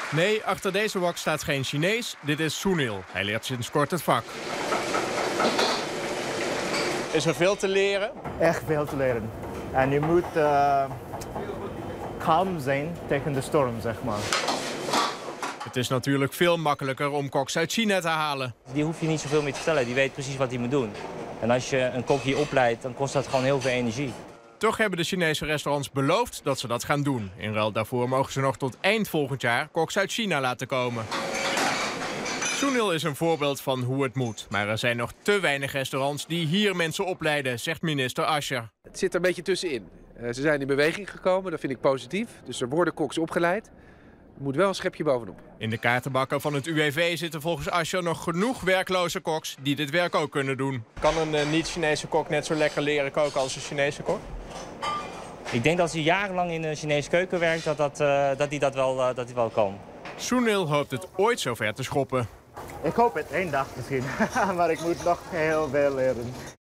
Nee, achter deze wok staat geen Chinees. Dit is Sunil. Hij leert sinds kort het vak. Is er veel te leren? Echt veel te leren. En je moet kalm zijn tegen de storm, zeg maar. Het is natuurlijk veel makkelijker om koks uit China te halen. Die hoef je niet zoveel meer te vertellen. Die weet precies wat hij moet doen. En als je een kok hier opleidt, dan kost dat gewoon heel veel energie. Toch hebben de Chinese restaurants beloofd dat ze dat gaan doen. In ruil daarvoor mogen ze nog tot eind volgend jaar koks uit China laten komen. Sunil is een voorbeeld van hoe het moet. Maar er zijn nog te weinig restaurants die hier mensen opleiden, zegt minister Asscher. Het zit er een beetje tussenin. Ze zijn in beweging gekomen, dat vind ik positief. Dus er worden koks opgeleid. Er moet wel een schepje bovenop. In de kaartenbakken van het UWV zitten volgens Asscher nog genoeg werkloze koks die dit werk ook kunnen doen. Kan een niet-Chinese kok net zo lekker leren koken als een Chinese kok? Ik denk dat als hij jarenlang in de Chinese keuken werkt, dat hij wel kan. Sunil hoopt het ooit zover te schoppen. Ik hoop het één dag misschien, maar ik moet nog heel veel leren.